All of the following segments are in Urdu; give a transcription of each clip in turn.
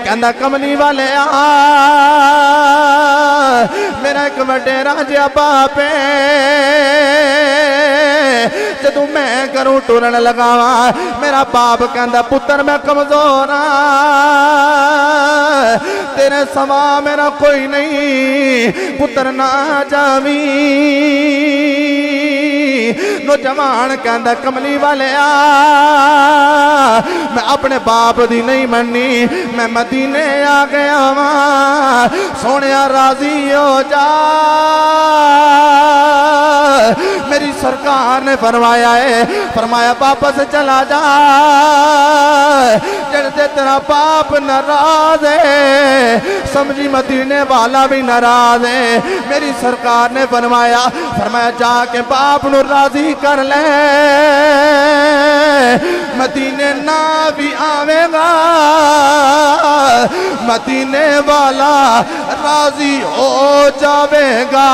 کہندا کملی والے میرا ایک وڈیرا جہا باپ جدوں میں کروں ٹرن لگاواں میرا باپ کہندا پتر میں کمزور تیرے سوا میرا کوئی نہیں پتر نہ جاویں نوجوان کہندا کملی والے میں اپنے باپ دی نہیں مننی میں مدینے آ گیا ہاں سونیا راضی ہو جا میری سرکار نے فرمایا واپس چلا جا جڑتے تیرا باپ ناراض ہے سمجھی مدینے والا بھی ناراض ہے میری سرکار نے فرمایا جا کے باپ نو راضی کر لے مدینے نہ بھی آوے گا مدینے والا راضی ہو جاوے گا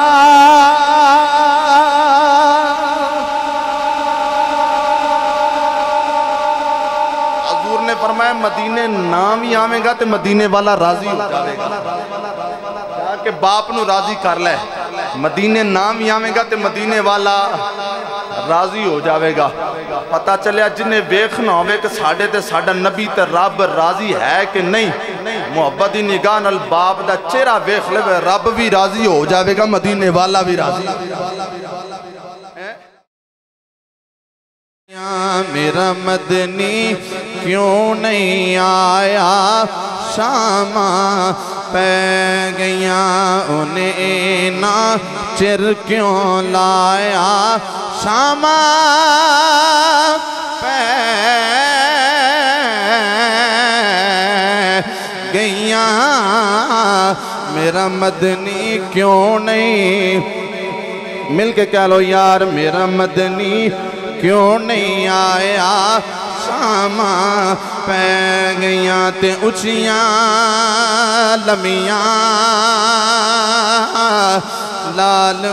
حضور نے فرمایا مدینے نہ بھی آوے گا تے مدینے والا راضی ہو جاوے گا جا کہ باپ نو راضی کر لے مدینے نام ہی آویں گا تے مدینے والا راضی ہو جاوے گا پتہ چلیا جنہیں ویکھنا ہوئے کہ ساڑھے تے ساڑھا نبی تے رب راضی ہے کہ نہیں محبتی نگاہ نال باپ دا چہرہ ویکھ لے رب بھی راضی ہو جاوے گا مدینے والا بھی راضی میرا مدنی کیوں نہیں آیا شامہ پہ گیاں انہیں نا چر کیوں لایا شامہ پہ گیاں میرا مدنی کیوں نہیں مل کے کہہ لو یار میرا مدنی کیوں نہیں آیا شامہ پہ گیاں تے اچھیاں لمیاں لال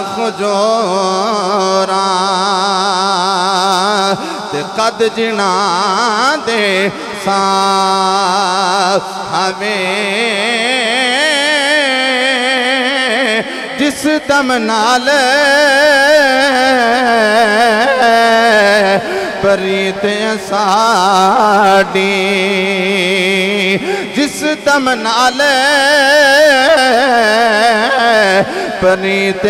خجوراں تے قد جنا دے ہمیں جس دم نال پریت ساڑی جس دم نال پریت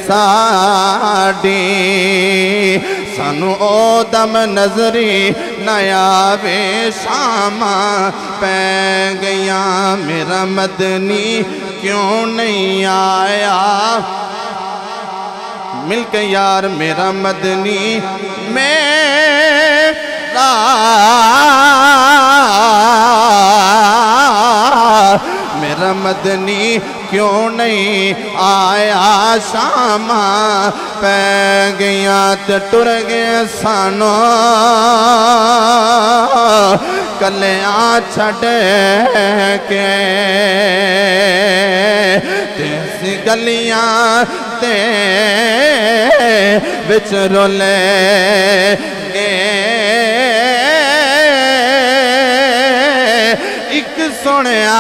ساڑی سانو او دم نظری نیاوے شامہ پہ گیاں میرا مدنی کیوں نہیں آیا مل کے یار میرا مدنی میرا مدنی کیوں نہیں آیا شامہ پہ گیاں تے ٹر گئے سانو کلیاں چھڑے کے تیسی گلیاں تے بچ رولے گے ایک سنیا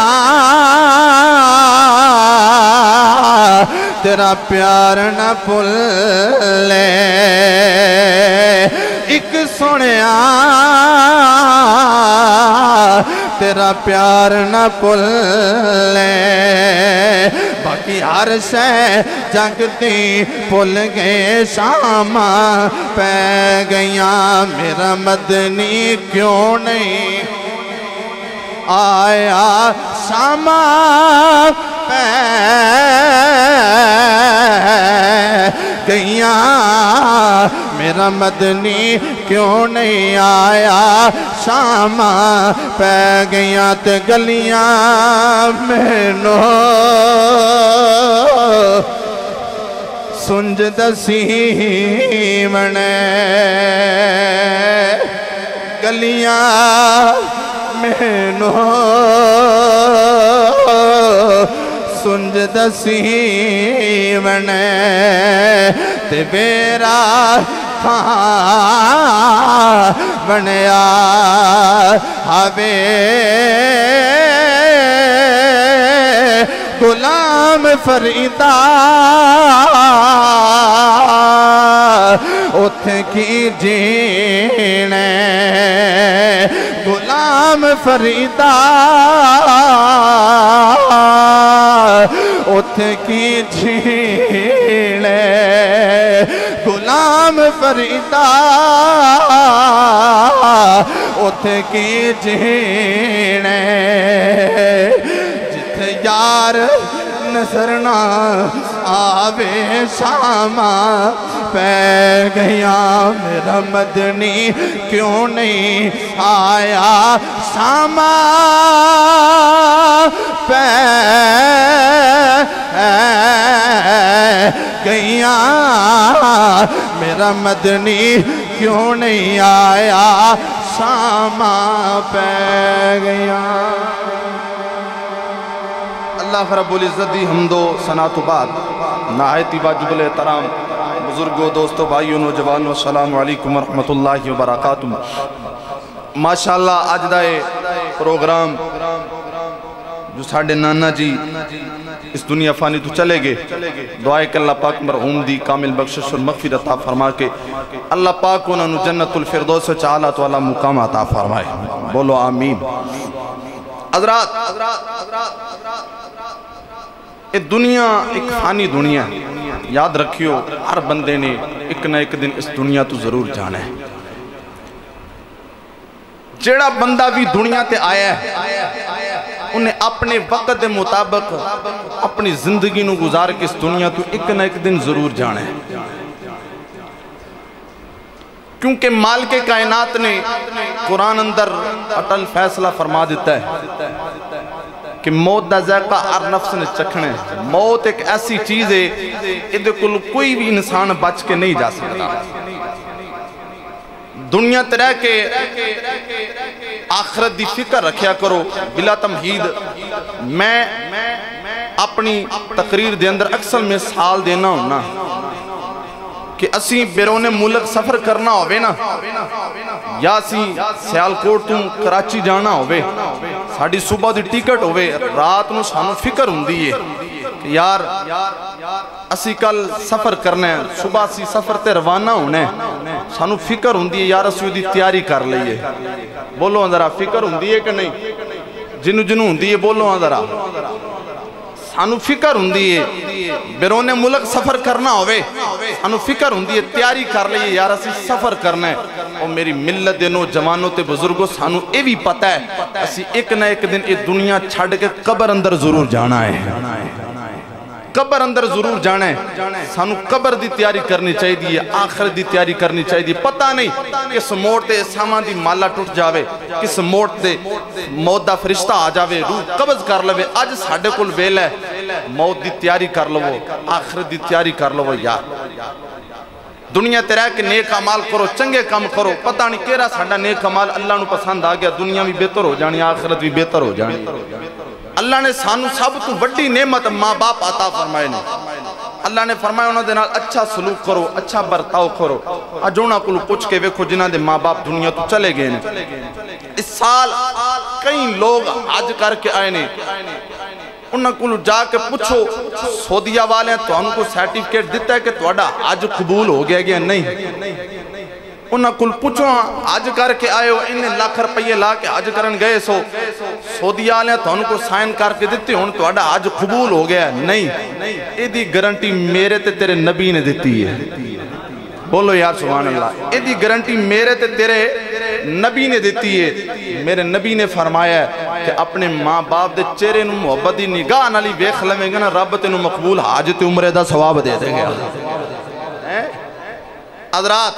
تیرا پیار نہ بھولے ایک سنیا تیرا پیار نہ بھولے باقی ہر شے جگتی بھول گئے شامہ پہ گیاں میرا مدنی کیوں نہیں آیا شامہ پہ گیاں میرا مدنی کیوں نہیں آیا شامہ پہ گیاں تے گلیاں مینو سنج دسی منے گلیاں مینو سنج دسی منے تے بیرا بنیا ہاوے फरीदा उथे की जीने गुलाम फरीदा उथे की जीने गुलाम फरीदा उथे की जीने जिथे यार नजरना आवे शामा पै गया मेरा मदनी क्यों नहीं आया शामा पै गया मेरा मदनी क्यों नहीं आया शामा पै गया। अल्लाह रब्बुल इज़्ज़त दी हमदो सनातो बाद नहायती वाजिबुल एहतराम बुजुर्गों दोस्तों भाइयों नौजवानों अस्सलामु अलैकुम वरहमतुल्लाहि वबरकातुहू। माशाअल्लाह अज दा प्रोग्राम जो साढ़े नाना जी इस दुनिया फानी तो चले गए, दुआ है कि अल्लाह पाक मरहूम दी कामिल बख्शिश और मग़फ़िरत अता फरमा के अल्लाह पाक उन्होंने जन्नतुल फिरदौस विच आला तो आला मुकाम अता फरमाए। बोलो आमीन। हज़रात ये दुनिया एक फानी दुनिया, याद रखियो हर बंदे ने एक ना एक दिन इस दुनिया तो जरूर जाना है। जेड़ा बंदा भी दुनिया ते आया है उन्हें अपने वक्त के मुताबिक अपनी जिंदगी नू गुजार के इस दुनिया तो एक ना एक दिन जरूर जाना है, क्योंकि मालिक कायनात ने कुरान अंदर अटल फैसला फरमा दिता है कि मौत दा ज़ायका हर नफ्स ने चखना है। मौत एक ऐसी चीज है इहदे कोल कोई भी इंसान बच के नहीं जा सकता। दुनिया ते रह के आखिरत दी फिक्र रखिया करो बिला तमहीद। मैं अपनी तकरीर दे अंदर अक्सर मिसाल देना होना कि असी बेरोने मुल्क सफर करना होवे ना, या असी सियालकोट तो कराची जाना होवे, साड़ी सुबह दी टिकट होवे, रात नू सानू फिक्र हुंदी है कि यार असी कल सफर करना है, सुबह असी सफर ते रवाना होना है, सानू फिक्र हुंदी है यार असी उहदी तैयारी कर लईए। बोलो जरा फिक्र हुंदी है कि नहीं? जिन्नू जिन्नू हुंदी है बोलो जरा। सानू फिक्र हुंदी है बेरोने मुल्क सफर करना होवे, सानू फिक्र हुंदी है तैयारी कर लईए यार असी सफर करना है। और मेरी मिल्लत दे नौजवानों ते बुजुर्गों सानू ये भी पता है असी एक ना एक दिन ये दुनिया छड़ के कब्र अंदर जरूर जाना है, कब्र अंदर जरूर जाना है। सानू कब्र दी तैयारी करनी चाहिए, आखिरत दी तैयारी करनी चाहिए। पता नहीं किस मोड़ ते सामा दी माला टूट जावे, किस मोड़ ते मौत दा फरिश्ता आ जावे, रूह कब्ज कर लवे। अज साडे कोल वेला है, मौत दी तैयारी कर लवो, आखिरत दी तैयारी कर लवो। यार दुनिया ते रह के नेक अमाल करो, चंगे काम करो। पता नहीं केड़ा साडा नेक अमाल अल्लाह नू पसंद आ गया, दुनिया भी बेहतर हो जानी, आखिरत भी बेहतर हो जानी। अल्लाह ने सानू सब तो बड़ी नेमत माँ बाप अता फरमाए ने। अल्लाह ने फरमाया उन्होंने नाल अच्छा सलूक करो, अच्छा बर्ताव करो। अज उन्होंने को पुछ के वेखो जिन्हों के माँ बाप दुनिया तो चले गए ने। इस साल कई लोग हज करके आए ने, उन्होंने को जाके पूछो सऊदीया वाले तुहानू को सर्टिफिकेट दिता है कि तुहाडा हज कबूल हो गया या नहीं? उन्होंने को पूछो हज करके आए हो, इन्हें लाख रुपये ला के हज करन गए सो, सऊदीया वाले तुहानू को साइन करके दिते हुण तुहाडा हज कबूल हो गया? नहीं, इहदी गारंटी मेरे ते तेरे नबी ने दिती है। बोलो यार सुभान अल्लाह। इहदी गारंटी मेरे ते तेरे नबी ने दिती है। मेरे नबी ने फरमाया कि अपने माँ बाप दे चेहरे नू मुहब्बत दी निगाह नाल वेख लवेंगा ना, रब तेनू मकबूल हज ते उमरे दा सवाब दे देगा। हज़रात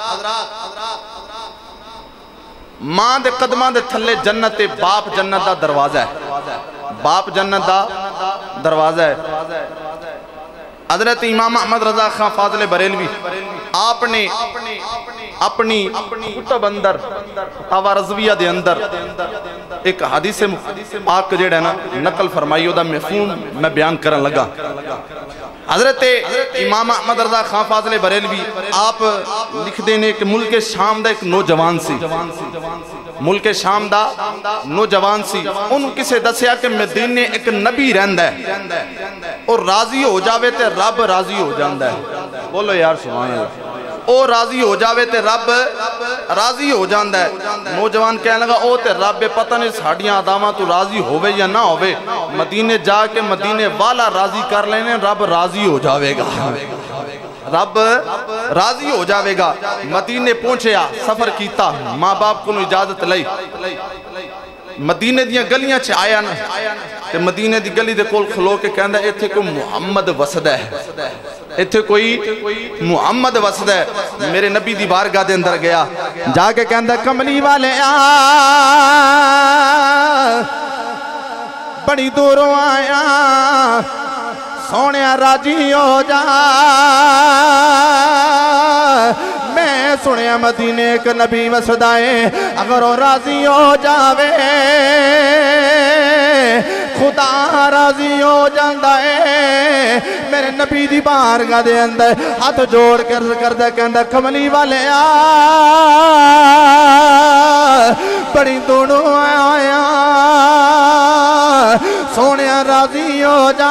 मां दे कदमां दे थल्ले जन्नत है, बाप जन्नत दा दरवाजा है, बाप जन्नत दा दरवाजा है। हज़रत इमाम अहमद रज़ा खां फाज़िल बरेलवी आपने अपनी कुतुब अंदर फतावा रज़विया दे अंदर एक हदीस पाक जेड़ा ना नकल फरमाई, ओदा मफ़हूम मैं बयान करन लगा। हज़रत इमाम अहमद रज़ा खां फाज़िल बरेलवी आप लिखते हैं कि मुल्क शाम दा एक नौजवान सी, मुल्क शाम दा नौजवान सी, उन्होंने किसे दसिया कि मदीने एक नबी रहिंदा है। اور راضی ہو جاوے تے رب راضی ہو جاندہ ہے. بولو یار سبحان اللہ. او راضی ہو جاوے تے رب راضی ہو جاندہ ہے. نوجوان کہنے لگا او تے رب پتہ نہیں ساڑیاں آدامہ تو راضی ہوئے یا نہ ہوئے, مدینے جا کے مدینے والا راضی کر لینے, رب راضی ہو جاوے گا, رب راضی ہو جاوے گا. مدینے پہنچیا, سفر کیتا, ماں باپ کو اجازت لئی, مدینے دیاں گلیاں چھے آیا نا, تے مدینے دی گلی دے کول کھلو کے کہندہ ایتھے کوئی محمد وسد ہے, ایتھے کوئی محمد وسد ہے. میرے نبی دی بارگاہ دے اندر گیا, جا کے کہندہ کملی والے بڑی دوروں آیا, سونیا راجی ہو جا, میں سنیا مدینے ایک نبی وسدائے, اگر وہ راضی ہو جاوے خدا راضی ہو جاندہ ہے. میرے نبی دی بارگاہ دے اندر ہاتھ جوڑ کر دے کہندہ کملی والے بڑی دونوں آیا, سونیا راضی ہو جا.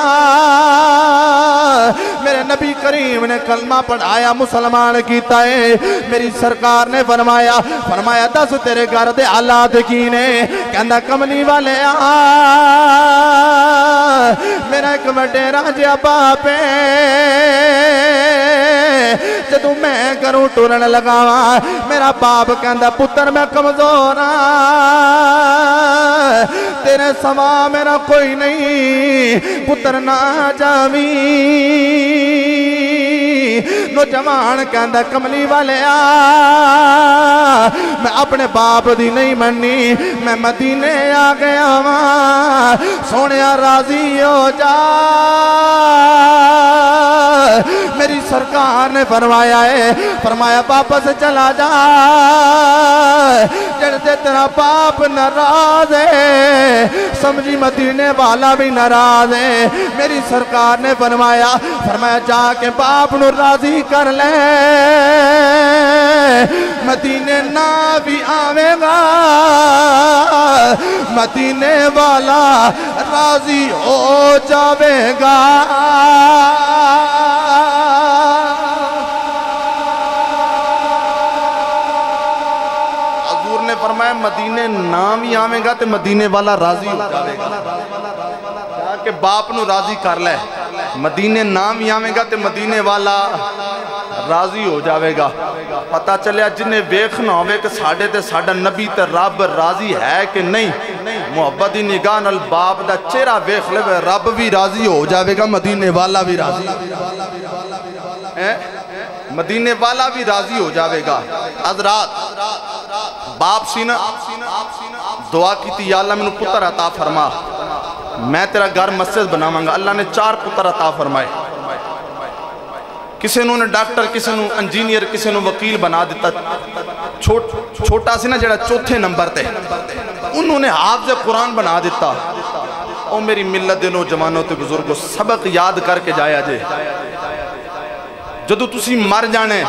میرے نبی کریم نے کلمہ پڑھایا, مسلمان کیتا ہے. میری سرکار نے فرمایا دس تیرے گھر دے حالات کی نے, کہندہ کملی والے میرا ایک وڈیرا جیا باپ ہے, جدو میں کروں ٹورن لگاواں, میرا باپ کہندہ پتر میں کمزور تیرے سوا میرا کوئی نہیں, پتر نہ جاویں. نوجوان کہندہ کملی والے میں اپنے باپ دی نہیں مننی, میں مدینے آ گیا وہاں, سونیا راضی ہو جا. میری سرکار نے فرمایا واپس چلا جا, جڑتے تیرا باپ ناراض ہے سمجھی مدینے والا بھی ناراض ہے. میری سرکار نے فرمایا جا کے باپ نو راضی کر لے, مدینے نہ بھی آوے گا, مدینے والا راضی ہو جاوے گا. حضور نے فرمایا مدینے نہ بھی آوے گا تے مدینے والا راضی ہو جاوے گا. جا کہ باپ نو راضی کر لے, مدینے نام ہی آویں گا تے مدینے والا راضی ہو جاوے گا. پتہ چلیا جنہیں ویکھنا ہوئے کہ ساڑھے تے ساڑھا نبی تے رب راضی ہے کہ نہیں, محبتی نگاہ نال باپ دا چہرہ ویکھ لے, رب بھی راضی ہو جاوے گا, مدینے والا بھی راضی, مدینے والا بھی راضی ہو جاوے گا. حضرات باپ سی نا دعا کی تھی, یا اللہ میں نے پتر عطا فرما, میں تیرا گھر مسجد بناواں گا. اللہ نے 4 پتر عطا فرمائے, کسے نے ڈاکٹر, کسے نے انجینئر, کسے نے وکیل بنا دیتا. چھوٹا سی نا جڑا چوتھے نمبر تے, انہوں نے حافظ قرآن بنا دیتا. او میری ملت دے نوجوانوں تے بزرگوں, سبق یاد کر کے جایا جے. جدو تسی مر جانے,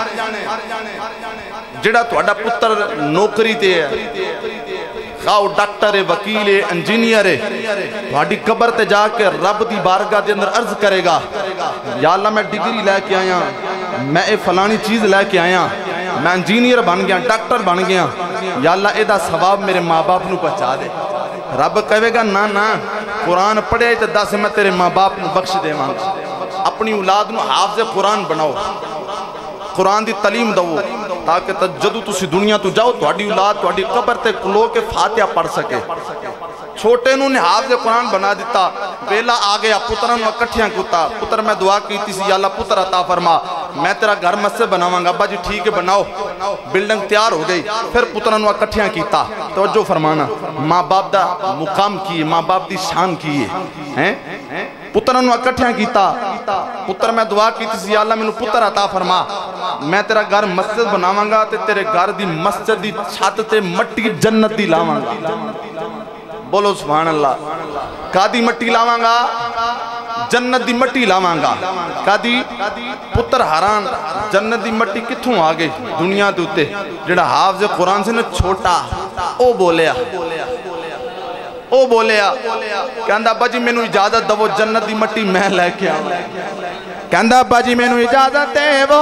جڑا تہاڈا پتر نوکری تے ہے, خواہ ڈاکٹر ہے, وکیل ہے, انجینئر ہے, تہاڈی قبر تے جا کے رب دی بارگاہ دے اندر عرض کرے گا, یا اللہ میں ڈگری لے کے آیا, میں اے فلانی چیز لے کے آیا, میں انجینئر بن گیا, ڈاکٹر بن گیا, یا اللہ اے دا ثواب میرے ماں باپ نو پہنچا دے. رب کہے گا نا قرآن پڑھے تے دس میں تیرے ماں باپ نو بخش دے مانگا. اپنی اولاد نو حافظ قرآن بناؤ, قرآن دی تعلیم دو, تاکہ جدو تسی دنیا تو جاؤ تہاڈی اولاد تہاڈی قبر تے کھلو کے فاتحہ پڑھ سکے. چھوٹے نو نے حافظ قرآن بنا دیتا, بیلا آ گیا, پتران نو اکٹھیاں کتا. پتر میں دعا کیتی سی, یا اللہ پتر عطا فرما, میں تیرا گھر مسجد بناواں گا. ابا جی ٹھیک ہے بناؤ. بلڈنگ تیار ہو گئی, پھر پتران نو اکٹھیاں کیتا. توجہ فرمانا, ماں باپ دا مقام کیے, ماں باپ دی شان کیے, پتران نو اکٹھیاں کیتا. پتر میں دعا کیتی سی, یا اللہ میں نو پتر عطا فرما, میں تیرا گھر مسجد بناواں گا تے تیرے گھر دی مسجد دی چھت تے مٹی جنت دی لاواں گا. بولو سبحان اللہ. کادی مٹی لاواں گا, جنت دی مٹی لاواں گا. کادی پتر حران, جنت دی مٹی کتھوں آ گئی دنیا دوتے, جڑا حافظ قرآن سے نا چھوٹا او بولیا, او بولیا کہندا ابا جی مینوں اجازت دو جنت دی مٹی میں لے کے آواں کہندا ابا جی مینوں اجازت دے وہ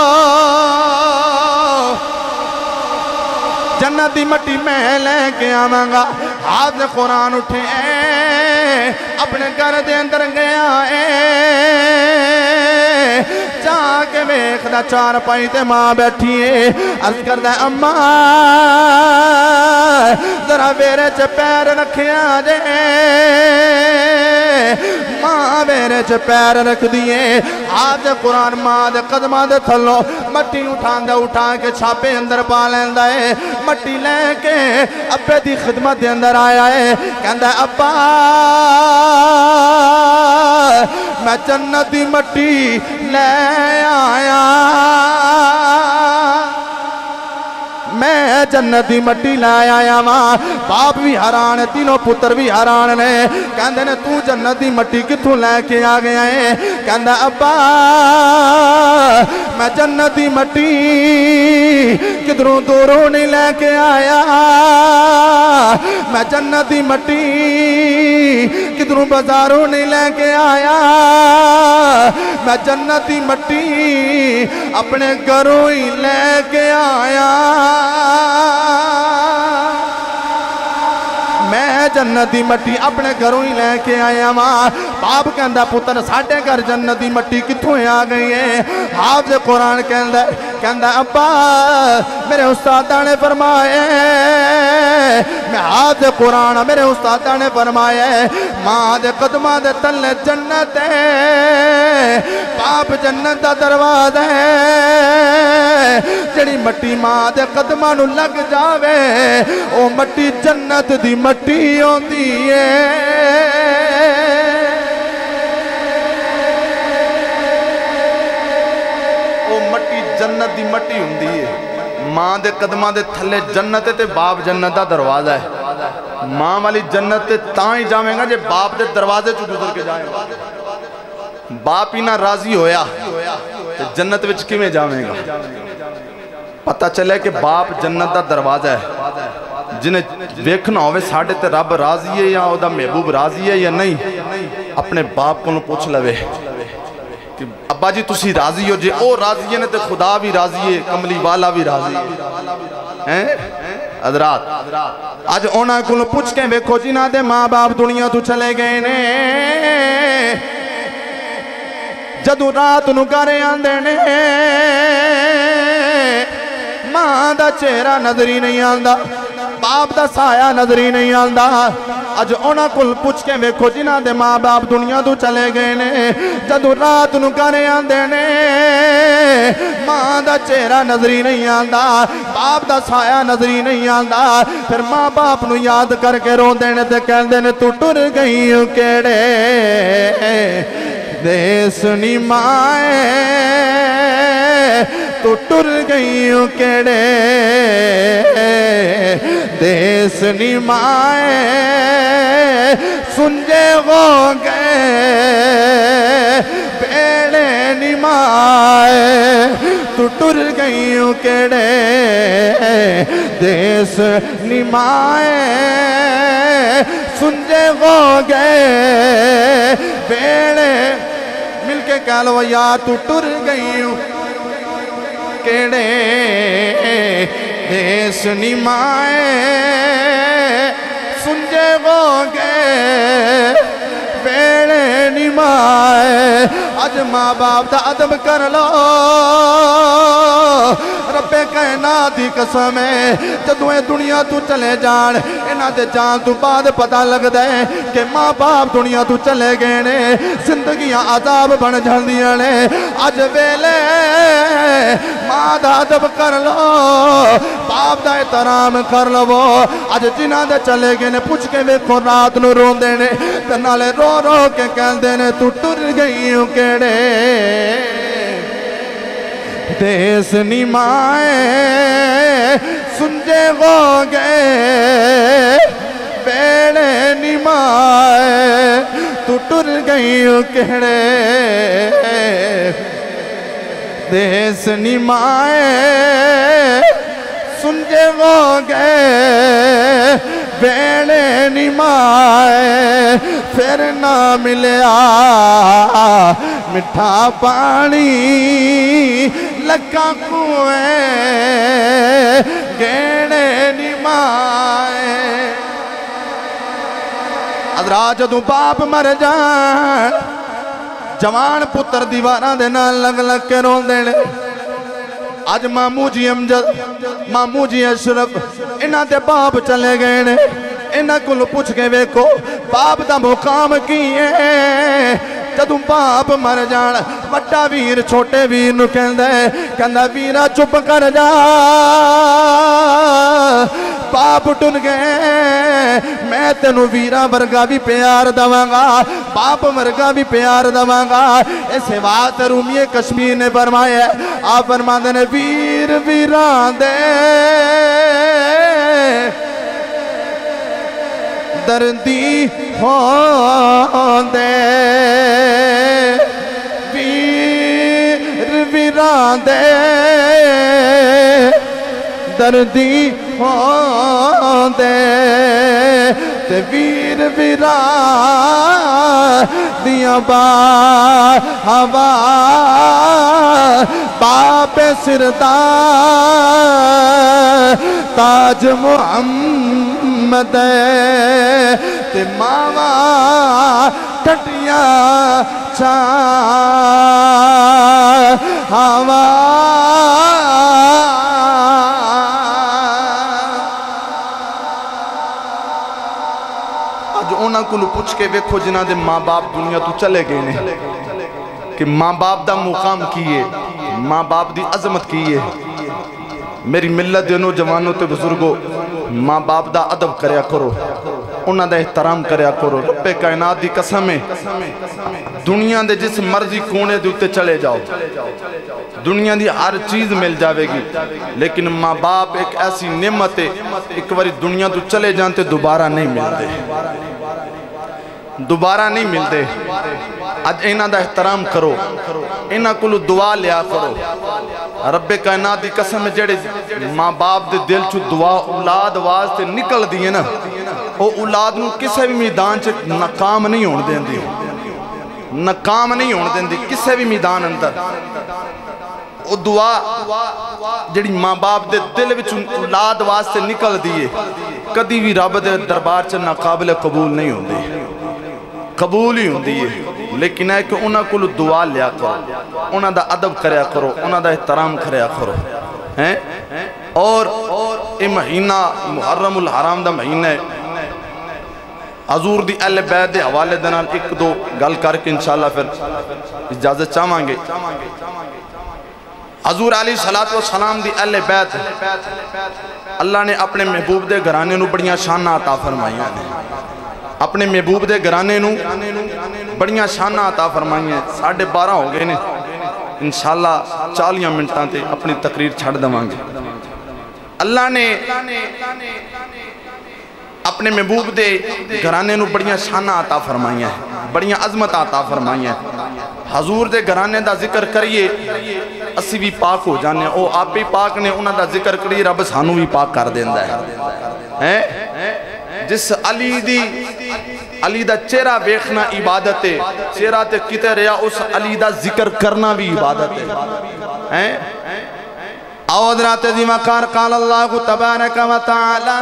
جنت دی مٹی میں لے کے آواں گا حافظ قرآن اٹھے اپنے گھر دے اندر گیا جا کے ویکھدا چار پائی تے ماں بیٹھی ہے عرض کردا اماں ذرا میرے چ پیر رکھیا جے ماں میرے چ پیر رکھ دیے آج قرآن ماں دے قدمہ دے تھلو مٹی اٹھا کے چھاپے اندر پا لیندا ہے مٹی لے کے ابے دی خدمت دے اندر آیا ہے کہندا ابا میں جنت دی مٹی لے آیا میں جنت دی مٹی لے آیا ماں باپ بھی حیران ہے تینوں پتر بھی حیران نے کہندے نے تو جنت دی مٹی کتھوں لے کے آ گیا ہے کہندا ابا میں جنت دی مٹی کدھروں دوروں نہیں لے کے آیا میں جنت دی مٹی کدھروں بازاروں نہیں لے کے آیا میں جنت دی مٹی اپنے گھروں ہی لے کے آیا میں جنت دی مٹی اپنے گھروں ہی لے کے آیا ماں باپ کہندا پتر ساڈے گھر جنت دی مٹی کتھوں آ گئی ہے حافظ قرآن کہندا ابا میرے استاداں نے فرمایا میں حافظ قرآن میرے استاداں نے فرمایا ماں دے قدماں دے تلے جنت ہے باپ جنت دا دروازہ ہے جڑی مٹی ماں دے قدماں نو لگ جاوے او مٹی جنت دی مٹی ہوندی ہے او مٹی جنت دی مٹی ہوندی ہے ماں دے قدماں دے تھلے جنت تے باپ جنت دا دروازہ ہے ماں والی جنت تے تاں ہی جاویں گا جے باپ دے دروازے چوں گزر کے جائیں گا باپ ہی نہ راضی ہویا تے جنت وچ کیویں جاویں گا پتہ چلے کہ باپ جنت دا دروازہ ہے جنہیں ویکھنا ہوئے ساڑھے تے رب راضی ہے یا او دا محبوب راضی ہے یا نہیں اپنے باپ کو پوچھ لوے کہ ابا جی تسی راضی ہو جے او راضی ہے تے خدا بھی راضی ہے کملی والا بھی راضی ہے حضرات آج اونا کلو پوچھ کے ویکھو جنہ دے ماں باپ دنیا تو چلے گئے نے جدو رات نو گھرے آندے نے ماں دا چہرہ نظری نہیں آندا باپ دا سایہ نظری نہیں آندا اج اونا کل پوچھ کے ویکھو جنہ دے ماں باپ دنیا تو چلے گئے نے جدو رات نو گھرے آندے نے ماں دا چہرہ نظری نہیں آندا باپ دا سایہ نظری نہیں آندا پھر ماں باپ نو یاد کر کے رو دینے تے کہندے نے تو ٹر گئی ہوں کیڑے دیسنی مائے تو ٹر گئی ہوں کیڑے دیسنی مائے سنجے ہو گئے بیڑے نمائے تو ٹر گئی ہوں کیڑے دیسنی مائے سنجے ہو گئے بیڑے مل کے کہہ لو یا تو ٹر گئی ہوں کیڑے دیس نمائے سنجے ہو گئے بیڑے نمائے اج ماں باپ دا ادب کر لو رب کائنات دی قسم ہے جدو اے دنیا تو چلے جان انہاں دے جان تو بعد پتہ لگ دے کہ ماں باپ دنیا تو چلے گئے نے زندگیاں عذاب بن جاندیاں نے اج ویلے ماں دا ادب کر لو باپ دا احترام کر لو اج جنہاں دے چلے گئے نے پوچھ کے ویکھو رات نو روندے نے تے نالے رو رو کے کہندے نے تو ٹر گئی ہوں کیڑے دیس نمائے سنجے ہو گئے بیڑے نمائے تو ٹر گئی ہوں کیڑے دیس نمائے سنجے ہو گئے ویلے نمائے پھر نہ ملیا مٹھا پانی لکا کوئے گیڑے نمائے حضرات جدوں باپ مر جان جوان پتر دیواراں دے نال لگ لگ کے رول دینے آج مامو جی امجد مامو جی اشرف انہاں دے باپ چلے گئے نے انہاں کو پوچھ کے ویکھو باپ دا مقام کی ہے جدوں باپ مر جان وڈا ویر چھوٹے ویر نو کہندا ویرا چپ کر جا باپ ٹن گئے میں تینو ویرا ورگا بھی پیار دواں گا باپ ورگا بھی پیار دواں گا اسے بات رومی کشمیر نے فرمایا آپ فرماندے نے ویر ویران دے دردی ہون دے ویر ویران دے دردی ہون دے تے ویر ویران دیاں با ہوا باپ سردار تاج محمد تے ماوا ٹٹیاں ہوا آج اونا کو پوچھ کے ویکھو جنہ دے ماں باپ دنیا تو چلے گئے نے کہ ماں باپ دا مقام کیے ماں باپ دی عظمت کیے میری ملت دے نوجوانوں تے بزرگوں ماں باپ دا ادب کریا کرو انہاں دا احترام کریا کرو رب کائنات دی قسم ہے دنیا دے جس مرضی کونے دے اتے چلے جاؤ دنیا دی ہر چیز مل جاوے گی لیکن ماں باپ ایک ایسی نعمت ہے ایک باری دنیا تو چلے جانتے دوبارہ نہیں ملتے دوبارہ نہیں ملتے آج انہاں دا احترام کرو انہاں کو دعا لیا کرو رب کائنات دی قسم جڑے ماں باپ دے دل چو دعا اولاد واسطے نکل دیئے نا وہ اولاد نو کسے بھی میدان چ ناکام نہیں ہون دین دی ناکام نہیں ہون دین دی کسے بھی میدان اندر وہ دعا جڑی ماں باپ دے دل وچ اولاد واسطے نکل دیئے کدی بھی رب دے دربار چ ناقابل قبول نہیں ہون دی قبول ہی ہوں دیئے لیکن ہے کہ انہاں کو دعا لیا کرو انہاں دا ادب کریا کرو انہاں دا احترام کریا کرو اور یہ مہینہ محرم الحرام دا مہینہ ہے حضور دی اہل بیت دے حوالے دنال ایک دو گل کر کے انشاءاللہ پھر اجازت چاہاں گے حضور علیہ السلام دی اہل بیت اللہ نے اپنے محبوب دے گھرانے نو بڑیاں شانہ عطا فرمائیاں نے اپنے محبوب دے گھرانے نو بڑیاں شانہ عطا فرمائیاں 12:30 ہو گئے نے انشاءاللہ 40 منٹاں تے اپنی تقریر چھڑ دواں گے اللہ نے اپنے محبوب دے گھرانے نو بڑیاں شانہ عطا فرمائیاں بڑیاں عظمت عطا فرمائیاں حضور دے گھرانے دا ذکر کریے اسی بھی پاک ہو جانے او آپ بھی پاک نے انہاں دا ذکر کریے رب سانو بھی پاک کر دیندہ ہے جس علی دا چہرہ بیخنا عبادت ہے چہرہ تے کتے رہا اس علی دا ذکر کرنا بھی عبادت ہے آو حضرات عظیم اکار قال اللہ تبارک و تعالی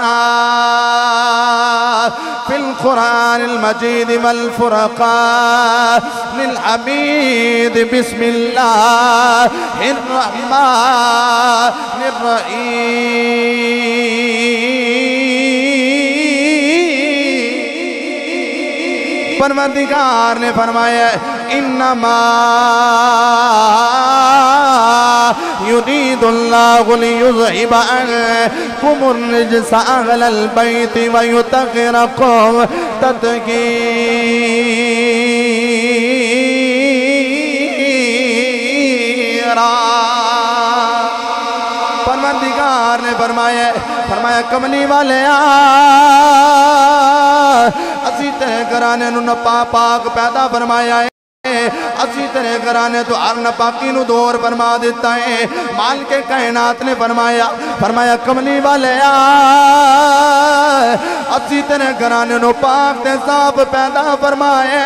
فی القرآن المجید والفرقان للحمید بسم اللہ الرحمن الرحیم پروردگار نے فرمایا انما يريد الله ليذهب عنكم الرجس أهل البيت ويطهركم تطهيرا پروردگار نے فرمایا کملی والے اسی تے گھرانے نو پاک پیدا فرمایا ہے اسی تیرے گھرانے تو ہر ناپاکی نو دور فرما دیتا ہے مالک کائنات نے فرمایا کملی والے اسی تیرے گھرانے نو پاک تے صاف پیدا فرمائے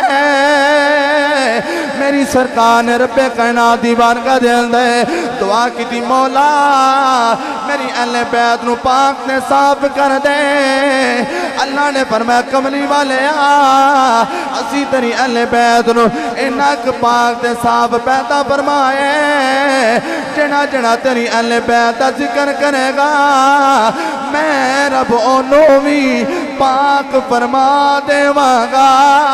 میری سرکار نے رب کائنات دی بارگاہ دے اندر دعا کی تھی مولا میری اہل بیت نو پاک تے صاف کر دے اللہ نے فرمایا کملی والے اسی تیری اہل بیت نو انک پاک تے صاف پیدا فرمائے جنا جنا تیری اہل بیت دا ذکر کرے گا میں رب انہوں بھی پاک فرما دے گا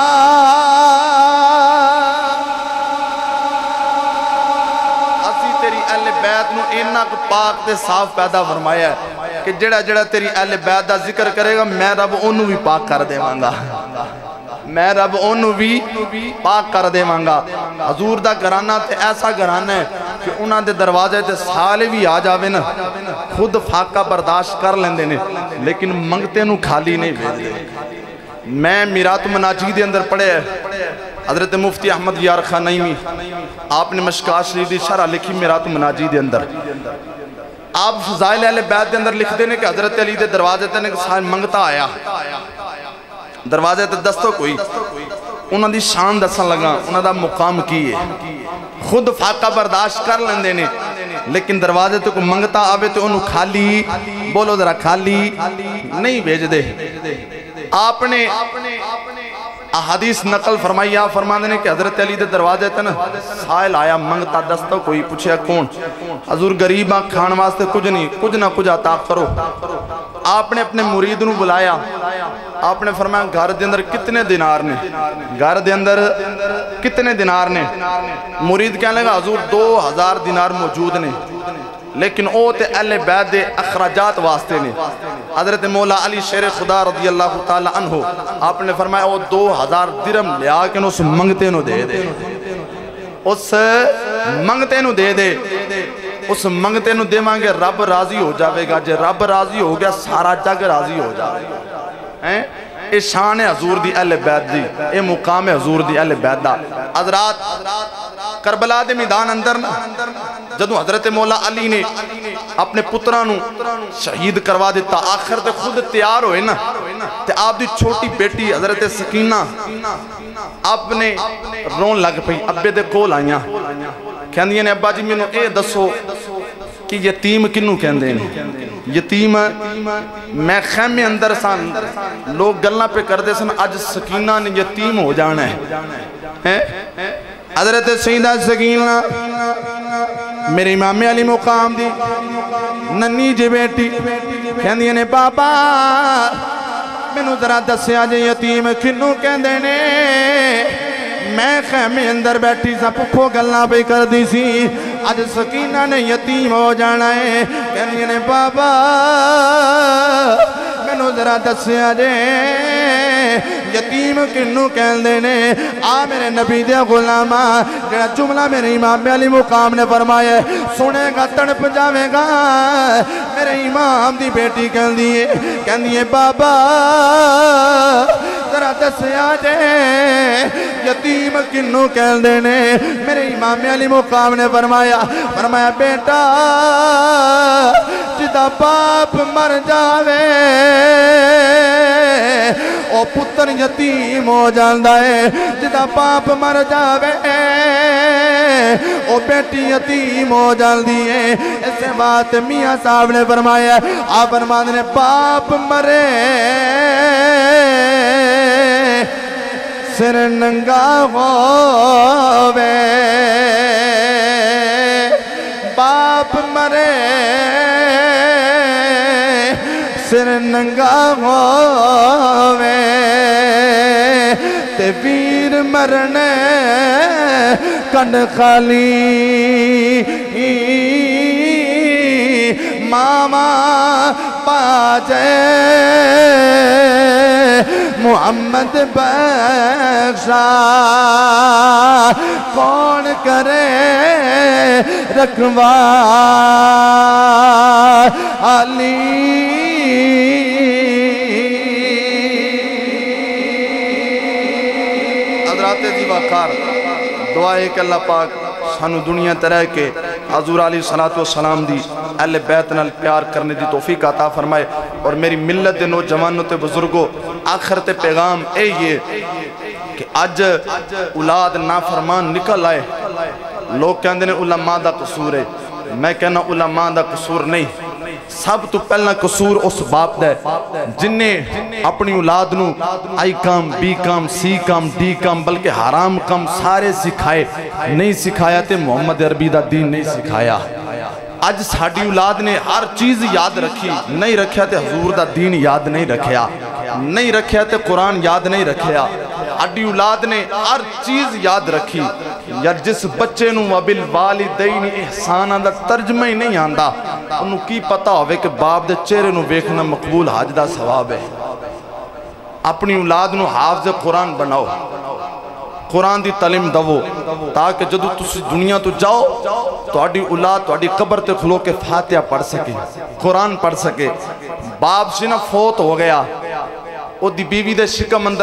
اسی تیری اہل بیت نو انک پاک تے صاف پیدا فرمایا ہے کہ جڑا جڑا تیری اہل بیت دا ذکر کرے گا میں رب انہوں بھی پاک کر دے گا میں رب انہوں بھی پاک کر دے گا حضور دا گھرانہ تے ایسا گھرانہ ہے کہ انہاں دے دروازے تے سالے بھی آ جاوے نا خود فاقہ برداشت کر لیندے نے لیکن منگتے نو کھالی نہیں بھیجدے میں میرات مناجی دے اندر پڑھے حضرت مفتی احمد یار خان نعیمی آپ نے مشکات شریف دی شرح لکھی میرات مناجی دے اندر آپ فضائل اہل بیت دے اندر لکھ دینے کہ حضرت علی دے دروازے تے نے سال منگتا آیا دروازے تے دستو کوئی انہاں دی شان دسن لگا انہاں دا مقام کی ہے خود فاقہ برداشت کر لیندے نے لیکن دروازے تے کو منگتا آوے تو انہوں کھالی بولو ذرا کھالی نہیں بھیج دے آپ نے احادیث نقل فرمائی آپ فرما دینے کہ حضرت علی دے دروازے تے نا سائل آیا منگتا دستا کوئی پوچھے کون حضور غریبہ کھان واسطے کچھ نہیں کچھ نہ کچھ عطا کرو آپ نے اپنے مرید نو بلایا آپ نے فرمایا گھر دے اندر کتنے دینار نے گھر دے اندر کتنے دینار نے مرید کہنے لگا حضور 2000 دینار موجود نے لیکن او تے اہل بیت دے اخراجات واسطے نے حضرت مولا علی شیر خدا رضی اللہ تعالی عنہ آپ نے فرمایا او 2000 درم لیا کہ اس منگتے نو دے دے اس منگتے نو دے دے اس منگتے نو دے مانگے رب راضی ہو جاوے گا جے رب راضی ہو گیا سارا جگ راضی ہو جاوے گا اے شان حضور دی اہل بیت دی اے مقام حضور دی اہل بیت دا حضرات کربلا دے میدان اندر جدو حضرت مولا علی نے اپنے پترانو شہید کروا دیتا آخر تے خود تیار ہوئے نا تے آپ دی چھوٹی بیٹی حضرت سکینہ اپنے رون لگ پئی ابے دے کول آئیاں کہندی نے ابا جی میں اے دسو کہ یتیم کنو کہندے ہیں یتیم میں خیمے اندر سان لوگ گلنا پہ کر دے سن آج سکینہ نے یتیم ہو جانا ہے حضرت سیدہ سکینہ میرے امام علی مقام دی ننی جی بیٹی کہندی نے بابا میں نو ذرا دسیا جے یتیم کنو کہندے نے میں خیمے اندر بیٹھی سا پکھو گلنا پہ کر دی سی آج سکینہ نے یتیم ہو جانا ہے کہندی نے بابا میں نو ذرا دسیا جے یتیم کنو کہندے نے آ میرے نبی دے غلامہ جڑا جملہ میرے امام علی مقام نے فرمایا سنے گا تڑپ جاوے گا میرے امام دی بیٹی کہندی ہے بابا ذرا دسیا جے یتیم کنو کہندے نے میرے امام علی مقام نے فرمایا بیٹا جدا باپ مر جاوے او پتر یتیم ہو جاندہ ہے جدا باپ مر جاوے او بیٹی یتیم ہو جاندی ہے اس سے بات میاں صاحب نے فرمایا آپ فرمانے نے باپ مرے سر ننگا ہووے باپ مرے سر ننگا ہووے تے ویر مرنے کنڈ خالی ماما پاجے محمد بخشا کون کرے رکھوا علی حضرات زیباکار دعا ہے کہ اللہ پاک سانو دنیا تے رہ کے حضور علیہ السلام دی اہل بیت نال پیار کرنے دی توفیق عطا فرمائے. اور میری ملت دے نوجوانوں تے بزرگوں آخر تے پیغام اے یہ کہ اج اولاد نافرمان نکل آئے. لوگ کہندے نے علماء دا قصور ہے. میں کہنا علماء دا قصور نہیں, سب تو پہلا قصور اس باپ دے جن نے اپنی اولاد نو آئی کام, be com, C com, D کام بلکہ حرام کام سارے سکھائے. نہیں سکھایا تے محمد عربی دا دین نہیں سکھایا. اج ساڑی اولاد نے ہر چیز یاد رکھی, نہیں رکھیا تے حضور دا دین یاد نہیں رکھیا, نہیں رکھیا تے قرآن یاد نہیں رکھیا. اڈی اولاد نے ہر چیز یاد رکھی. یار جس بچے نو وبالوالدین احسانہ دا ترجمہ ہی نہیں آندا, انہوں کی پتا ہوئے کہ باپ دے چہرے نو ویکھنا مقبول حج دا ثواب ہے. اپنی اولاد نو حافظ قرآن بناؤ, قرآن دی تعلیم دو, تاکہ جدو تسی دنیا تو جاؤ تو اڈی اولاد تو اڈی قبر تے کھلو کے فاتحہ پڑھ سکے, قرآن پڑھ سکے. باپ سے نہ فوت ہو گیا, او دی بیوی دے شکم اندر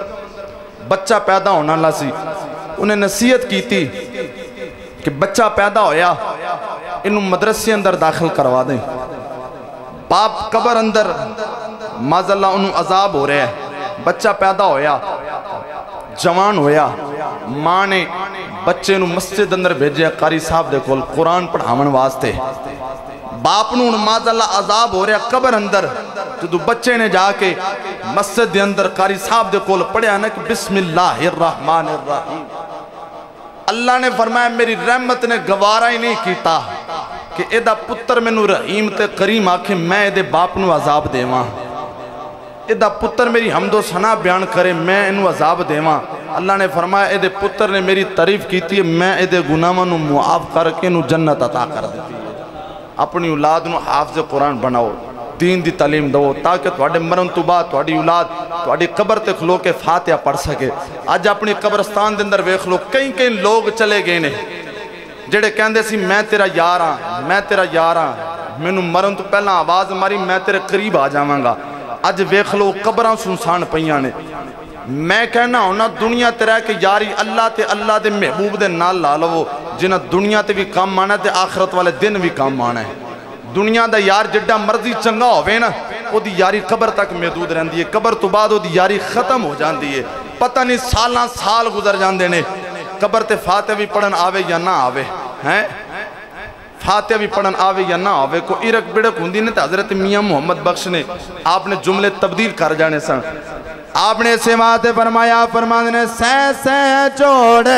بچہ پیدا ہونا اللہ سی. انہیں نصیحت کی تھی کہ بچہ پیدا ہویا انہوں مدرسے اندر داخل کروا دیں. باپ قبر اندر مازاللہ انہوں عذاب ہو رہے ہیں. بچہ پیدا ہویا, جوان ہویا, ماں نے بچے نو مسجد اندر بھیجے قاری صاحب دے کول قرآن پڑھاون واسطے. باپ نو مازاللہ عذاب ہو رہا قبر اندر, تو بچے نے جا کے مسجد دے اندر قاری صاحب دے کول پڑھیا نا کہ بسم اللہ الرحمن الرحیم. اللہ نے فرمایا میری رحمت نے گوارا ہی نہیں کیتا کہ ایدہ پتر میں نو رحیم تے کریم آکھیں میں ایدے باپ نو عذاب دے ماں, ایدہ پتر میری حمد و ثنا بیان کرے میں انو عذاب دے ماں. اللہ نے فرمایا ایدے پتر نے میری تعریف کیتی ہے میں ایدے گناہوں نو معاف کر کے انو جنت عطا کر دیتی ہے. اپنی اولاد نو حافظ قرآن بناؤ, دین دی تعلیم دو, تاکہ تواڈے مرن تو بعد تواڈی اولاد تواڈی قبر تے کھلو کے فاتحہ پڑھ سکے. آج اپنی قبرستان دے اندر ویکھ لو کئی لوگ چلے گئے نے جڑے کہندے سی میں تیرا یار ہاں, میں تیرا یار ہاں, مینوں مرن تو پہلا آواز ماری میں تیرے قریب آ جاواں گا. اج ویکھ لو قبراں سنسان پیاں نے. میں کہنا ہونا دنیا تے رہ کے یاری اللہ تے اللہ دے محبوب دے نال لا لو, جنہ دنیا تے بھی کام آنا تے آخرت والے دن بھی کام آنا ہے. دنیا دا یار جڈا مرضی چنگا ہوئے نا او دی یاری قبر تک محدود رہندی ہے, قبر تو بعد او دی یاری ختم ہو جاندی ہے. پتہ نہیں سالاں سال گزر جاندے نے, قبر تے فاتحہ بھی پڑھن آوے یا نہ آوے ہیں, فاتحہ بھی پڑھن آوے یا نہ آوے. کو ارک بڑک ہوندی نے تے حضرت میاں محمد بخش نے آپ نے جملے تبدیل کر جانے سن. آپ نے سماعت فرمایا فرمانے سہ جوڑے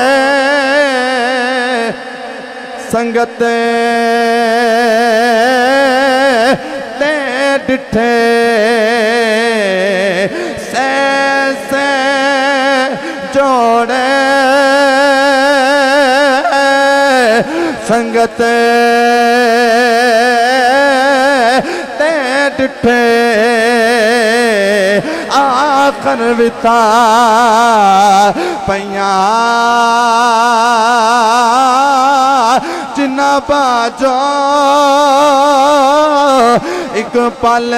سنگت تے ڈٹھے سہ جوڑے سنگت تے ڈٹھے آخر وطا پیاں جنہ باجو ایک پل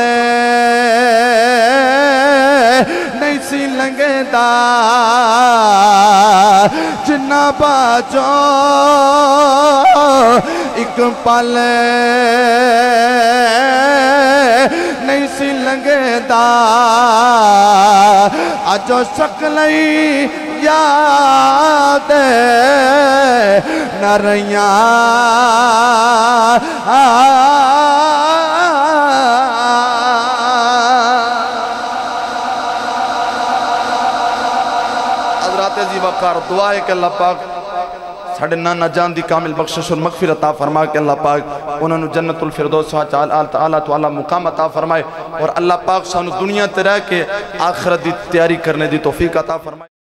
نہیں سی لنگے دا جنہ باجو ایک پل نہیں سی لنگے دا آجو شکلئی یاد نہ رہیاں حضرات عزیز وقار دعا ہے کہ اللہ پاک ساڑھے نانا جان دی کامل بخشش اور مغفرت عطا فرما کہ اللہ پاک انہوں نے جنت الفردوس تعالیٰ تو مقام عطا فرمائے اور اللہ پاک سانو دنیا تے رہ کے آخرت دی تیاری کرنے دی توفیق عطا فرمائے.